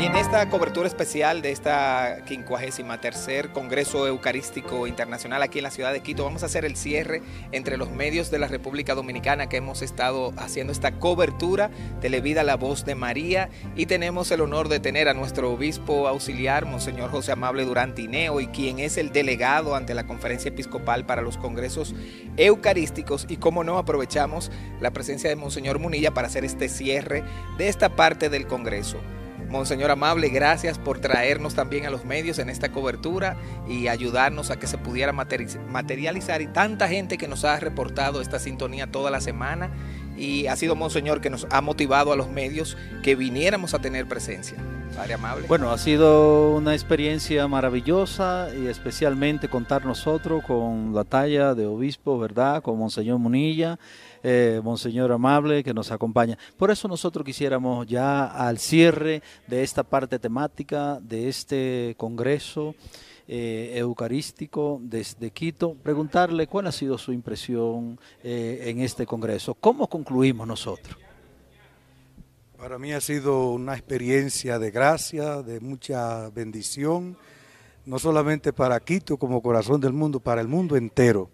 En esta cobertura especial de esta 53º Congreso Eucarístico Internacional aquí en la ciudad de Quito, vamos a hacer el cierre entre los medios de la República Dominicana que hemos estado haciendo esta cobertura Televida La Voz de María, y tenemos el honor de tener a nuestro obispo auxiliar, Monseñor José Amable Durán Tineo, y quien es el delegado ante la Conferencia Episcopal para los Congresos Eucarísticos, y cómo no aprovechamos la presencia de Monseñor Munilla para hacer este cierre de esta parte del Congreso. Monseñor Amable, gracias por traernos también a los medios en esta cobertura y ayudarnos a que se pudiera materializar, y tanta gente que nos ha reportado esta sintonía toda la semana, y ha sido Monseñor que nos ha motivado a los medios que viniéramos a tener presencia. Padre Amable. Bueno, ha sido una experiencia maravillosa, y especialmente contar nosotros con la talla de obispo, ¿verdad? Con Monseñor Munilla, Monseñor Amable, que nos acompaña. Por eso nosotros quisiéramos ya al cierre de esta parte temática de este congreso eucarístico desde Quito, preguntarle cuál ha sido su impresión en este congreso. ¿Cómo concluimos nosotros? Para mí ha sido una experiencia de gracia, de mucha bendición, no solamente para Quito como corazón del mundo, para el mundo entero.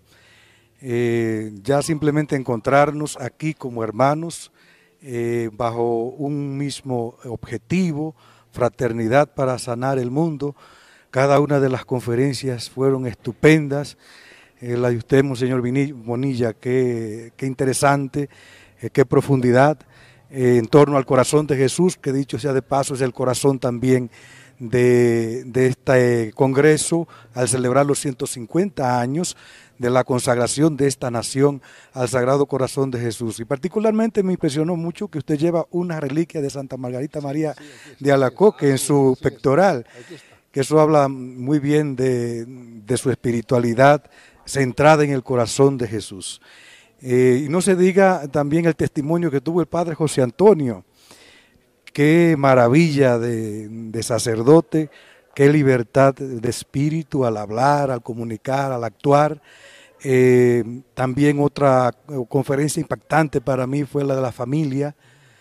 Ya simplemente encontrarnos aquí como hermanos, bajo un mismo objetivo, fraternidad para sanar el mundo. Cada una de las conferencias fueron estupendas. La de usted, Monseñor Bonilla, qué interesante, qué profundidad. En torno al corazón de Jesús, que dicho sea de paso es el corazón también de este congreso, al celebrar los 150 años de la consagración de esta nación al Sagrado Corazón de Jesús. Y particularmente me impresionó mucho que usted lleva una reliquia de Santa Margarita María de Alacoque en su pectoral, que eso habla muy bien de su espiritualidad centrada en el corazón de Jesús. Y no se diga también el testimonio que tuvo el padre José Antonio. Qué maravilla de sacerdote, qué libertad de espíritu al hablar, al comunicar, al actuar. También otra conferencia impactante para mí fue la de la familia,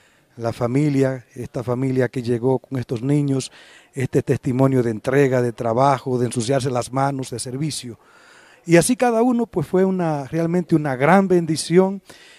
esta familia que llegó con estos niños, este testimonio de entrega, de trabajo, de ensuciarse las manos, de servicio. Y así cada uno pues fue realmente una gran bendición.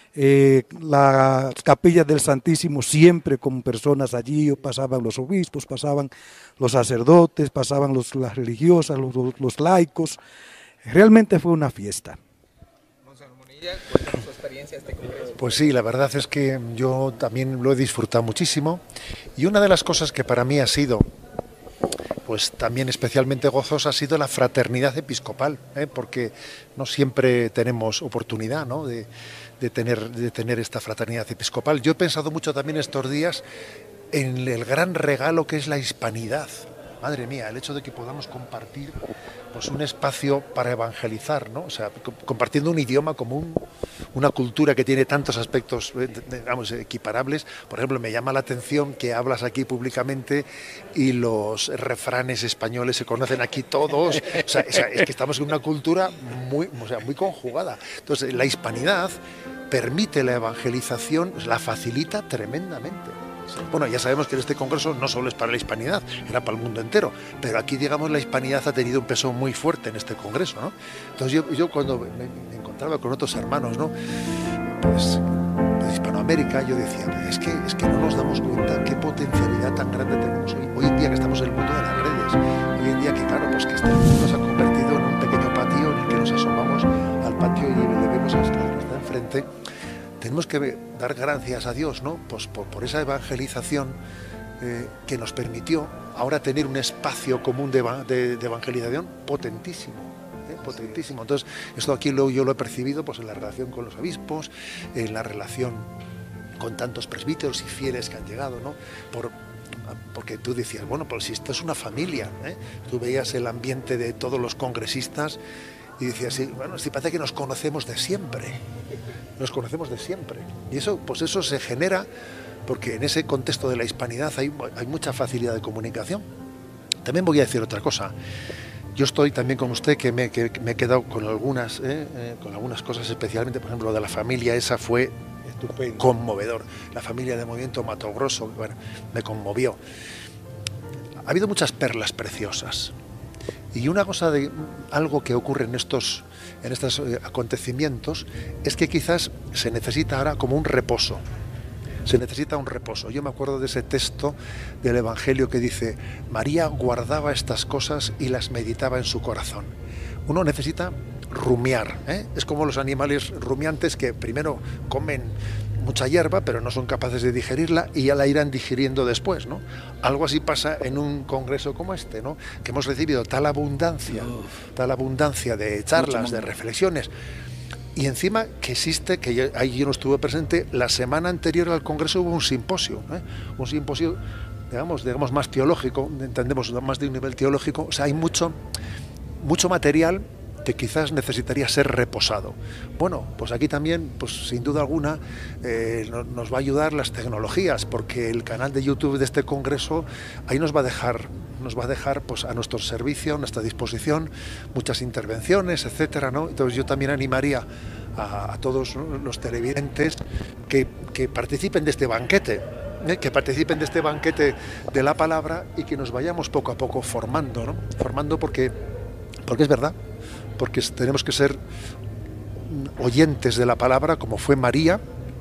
Las capillas del Santísimo siempre con personas allí, pasaban los obispos, pasaban los sacerdotes, pasaban las religiosas, los laicos. Realmente fue una fiesta. Monseñor Munilla, cuéntanos su experiencia este congreso. Pues sí, la verdad es que yo también lo he disfrutado muchísimo, y una de las cosas que para mí ha sido pues también especialmente gozosa ha sido la fraternidad episcopal, porque no siempre tenemos oportunidad, ¿no?, de tener esta fraternidad episcopal. Yo he pensado mucho también estos días en el gran regalo que es la hispanidad. Madre mía, el hecho de que podamos compartir pues un espacio para evangelizar, ¿no? O sea, compartiendo un idioma común, una cultura que tiene tantos aspectos, digamos, equiparables. Por ejemplo, me llama la atención que hablas aquí públicamente y los refranes españoles se conocen aquí todos. O sea, es que estamos en una cultura muy conjugada. Entonces, la hispanidad permite la evangelización, la facilita tremendamente. Bueno, ya sabemos que este congreso no solo es para la hispanidad, era para el mundo entero, pero aquí, digamos, la hispanidad ha tenido un peso muy fuerte en este congreso, ¿no? Entonces yo cuando me encontraba con otros hermanos, ¿no?, pues de Hispanoamérica, yo decía, es que no nos damos cuenta qué potencialidad tan grande tenemos hoy en día, que estamos en el mundo de las redes, hoy en día que, claro, pues que este mundo se ha convertido en un pequeño patio en el que nos asomamos al patio y le vemos al que está enfrente. Tenemos que dar gracias a Dios, ¿no?, pues por esa evangelización que nos permitió ahora tener un espacio común de evangelización potentísimo, potentísimo. Entonces, esto aquí yo lo he percibido pues en la relación con los obispos, en la relación con tantos presbíteros y fieles que han llegado, ¿no?, porque tú decías, bueno, pues si esto es una familia, tú veías el ambiente de todos los congresistas y decías, sí, bueno, sí, parece que nos conocemos de siempre. Y eso, pues eso se genera porque en ese contexto de la hispanidad hay mucha facilidad de comunicación. También voy a decir otra cosa. Yo estoy también con usted, que me he quedado con algunas cosas, especialmente, por ejemplo, de la familia, esa fue estupendo, conmovedor. La familia de Movimiento Mato Grosso, bueno, me conmovió. ha habido muchas perlas preciosas. Y una cosa de algo que ocurre en estos acontecimientos es que quizás se necesita ahora como un reposo. Se necesita un reposo. Yo me acuerdo de ese texto del Evangelio que dice: María guardaba estas cosas y las meditaba en su corazón. Uno necesita rumiar, ¿eh? Es como los animales rumiantes que primero comen mucha hierba, pero no son capaces de digerirla y ya la irán digiriendo después, ¿no? Algo así pasa en un congreso como este, ¿no? Que hemos recibido tal abundancia de charlas, de reflexiones. Y encima que existe, ahí yo no estuve presente, la semana anterior al congreso hubo un simposio, un simposio, digamos más teológico, entendemos más de un nivel teológico. O sea, hay mucho material que quizás necesitaría ser reposado. Bueno, pues aquí también, pues sin duda alguna, nos va a ayudar las tecnologías, porque el canal de YouTube de este congreso ahí nos va a dejar pues a nuestro servicio, a nuestra disposición, muchas intervenciones, etcétera, ¿no? Entonces yo también animaría a todos, ¿no?, los televidentes que participen de este banquete. Que participen de este banquete de la palabra y que nos vayamos poco a poco formando, ¿no? Formando porque es verdad, porque tenemos que ser oyentes de la palabra como fue María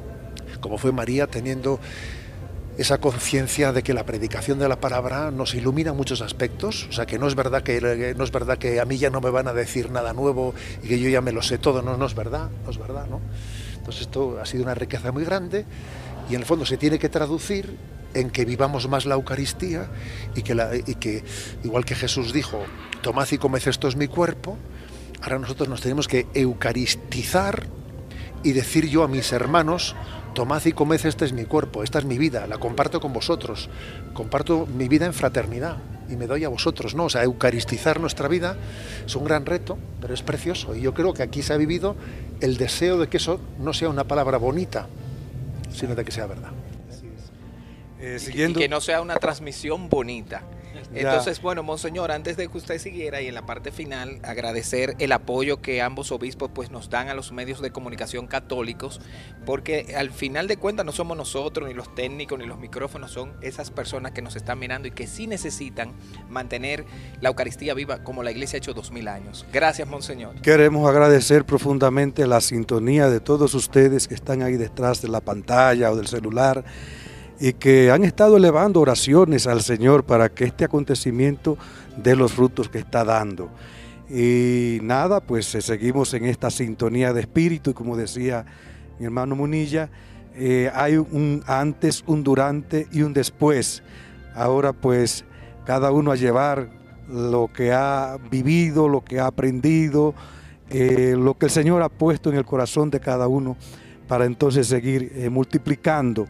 teniendo esa conciencia de que la predicación de la palabra nos ilumina muchos aspectos. O sea, que no es verdad que a mí ya no me van a decir nada nuevo y que yo ya me lo sé todo. No es verdad, ¿no? Entonces esto ha sido una riqueza muy grande y en el fondo se tiene que traducir en que vivamos más la Eucaristía y que igual que Jesús dijo: tomad y comed, esto es mi cuerpo. Ahora nosotros nos tenemos que eucaristizar y decir yo a mis hermanos: tomad y comed, este es mi cuerpo, esta es mi vida, la comparto con vosotros, comparto mi vida en fraternidad y me doy a vosotros, ¿no? O sea, eucaristizar nuestra vida es un gran reto, pero es precioso. Y yo creo que aquí se ha vivido el deseo de que eso no sea una palabra bonita, sino de que sea verdad. Siguiendo. Y que no sea una transmisión bonita. Entonces, bueno, Monseñor, antes de que usted siguiera y en la parte final, agradecer el apoyo que ambos obispos pues nos dan a los medios de comunicación católicos, porque al final de cuentas no somos nosotros, ni los técnicos, ni los micrófonos, son esas personas que nos están mirando y que sí necesitan mantener la Eucaristía viva como la Iglesia ha hecho 2000 años. Gracias, Monseñor. Queremos agradecer profundamente la sintonía de todos ustedes que están ahí detrás de la pantalla o del celular, y que han estado elevando oraciones al Señor para que este acontecimiento dé los frutos que está dando. Y nada, pues seguimos en esta sintonía de espíritu, y como decía mi hermano Munilla, hay un antes, un durante y un después. Ahora pues cada uno a llevar lo que ha vivido, lo que ha aprendido, lo que el Señor ha puesto en el corazón de cada uno, para entonces seguir multiplicando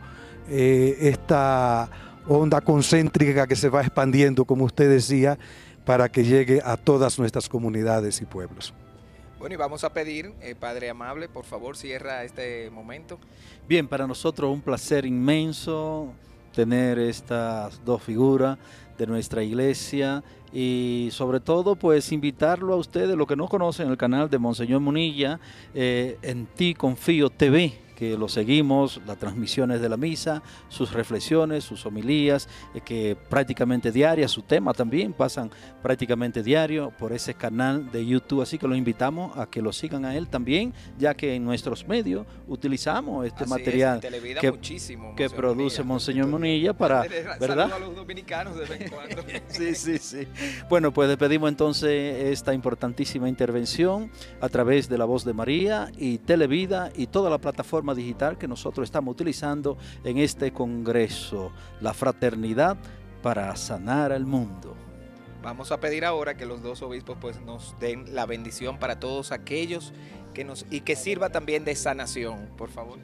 esta onda concéntrica que se va expandiendo, como usted decía, para que llegue a todas nuestras comunidades y pueblos. Bueno, y vamos a pedir, Padre Amable, por favor, cierra este momento. Bien, para nosotros un placer inmenso tener estas dos figuras de nuestra iglesia y sobre todo pues invitarlo a ustedes, los que no conocen el canal de Monseñor Munilla, En Ti Confío TV, que lo seguimos, las transmisiones de la misa, sus reflexiones, sus homilías, que prácticamente diarias, su tema también pasan prácticamente diario por ese canal de YouTube, así que los invitamos a que lo sigan a él también, ya que en nuestros medios utilizamos este material que produce Monseñor Munilla para, ¿verdad? A los dominicanos de vez en cuando. Sí. Bueno, pues despedimos entonces esta importantísima intervención a través de La Voz de María y Televida y toda la plataforma digital que nosotros estamos utilizando en este congreso, la fraternidad para sanar al mundo. Vamos a pedir ahora que los dos obispos pues nos den la bendición para todos aquellos y que sirva también de sanación, por favor.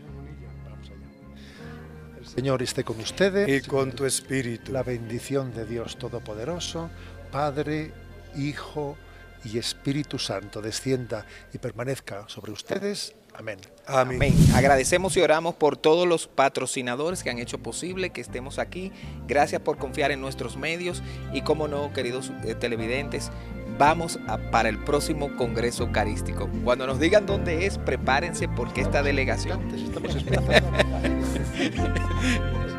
El Señor esté con ustedes y con tu espíritu. La bendición de Dios Todopoderoso, Padre, Hijo y Espíritu Santo descienda y permanezca sobre ustedes. Amén. Amén. Agradecemos y oramos por todos los patrocinadores que han hecho posible que estemos aquí. Gracias por confiar en nuestros medios y, como no, queridos televidentes, vamos para el próximo Congreso Eucarístico. Cuando nos digan dónde es, prepárense porque esta delegación... Estamos esperando.